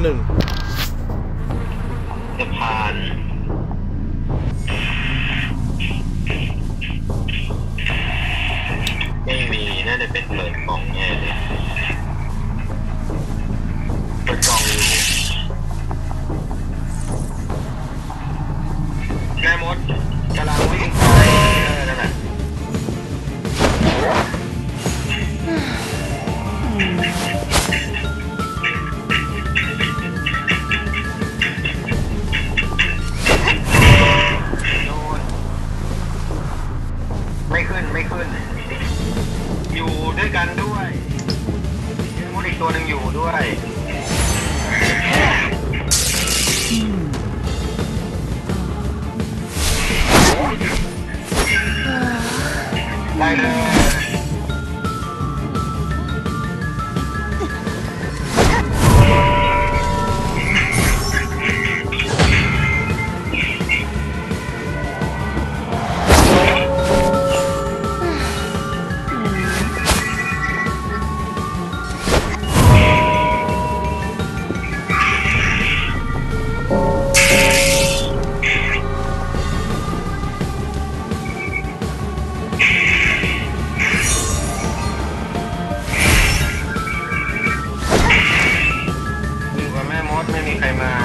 หนึ่งสะพานไม่มีน่าจะเป็นเปิดกล่องแน่เลยเปิดกล่องอยู่แม่มดกำลังวิ่งไปนั่นแหละไม่ขึ้นอยู่ด้วยกันด้วยมดอีกตัวหนึ่งอยู่ด้วยได้เลยไม่มีใครมา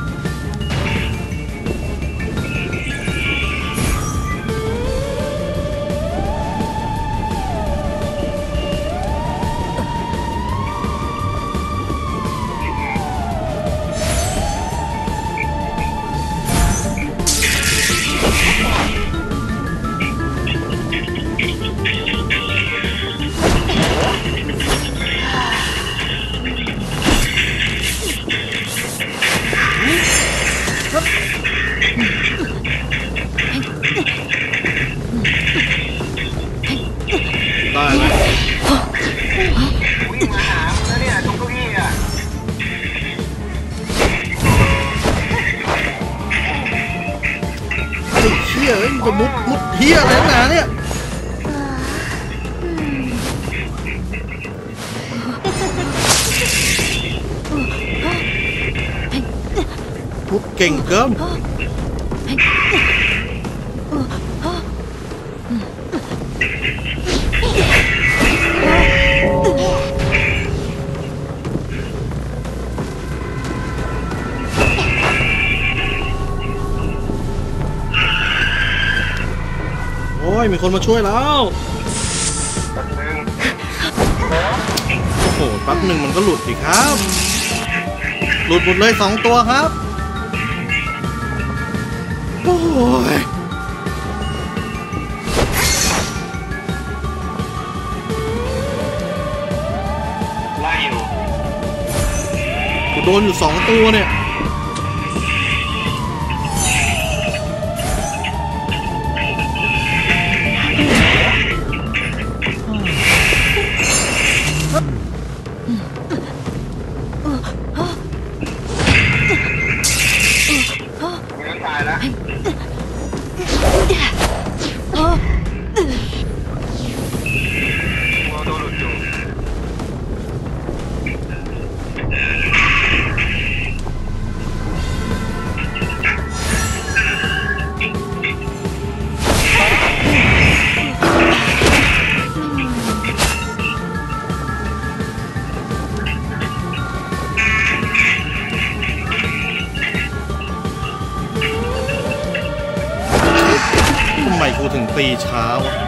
ได้ไหมวิ่งมาหาแล้วเนี่ยตรงเก้าอี้อ่ะไอ้เชี่ยมันจะมุดเฮียอะไรนักหนาเนี่ยมุดเก่งเกินโอ้ยมีคนมาช่วยแล้วโอ้โหแป๊บหนึ่งมันก็หลุดสิครับหลุดหมดเลย2 ตัวครับโอ้ยไล่อยู่กูโดนอยู่2 ตัวเนี่ยตายแล้วโดนหลุดอยู่ทำไมกูถึงตีช้าวะ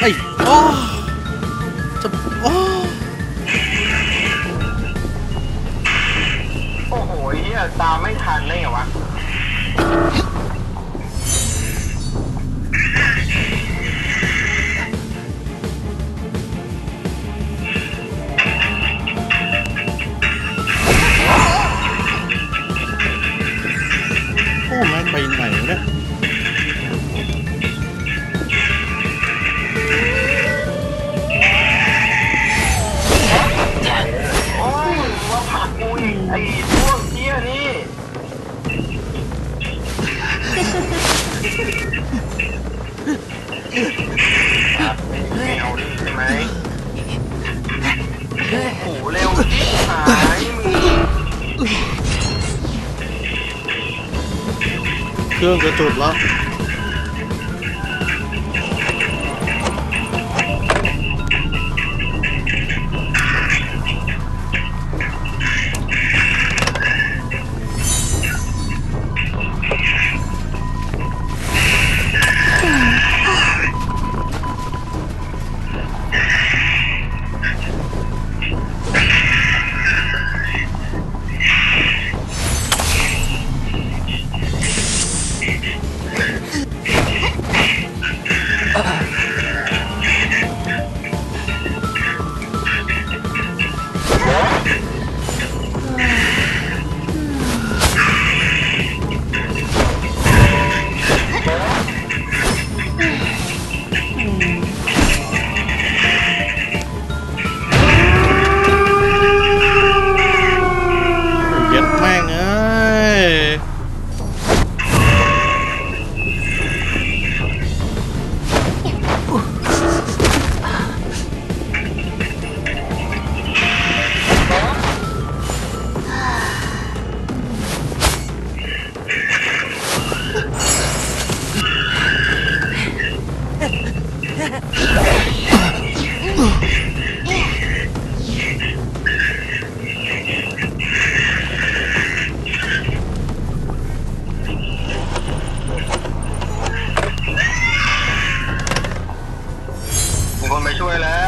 ไอ้โอ้จะโอ้โอ้โหเฮียตามไม่ทันเลยเหรอวะโอ้แม่งไปไหนเนี่ยโอ้ยว่าผักกูอีกไอ้พวกเฮียนี่ไม่เอาดิใช่ไหมโอ้โหเร็วจิ๊บหายมึงเครื่องจะจุดแล้วเย็ดแม่งเอ้ยมีคนไปช่วยแล้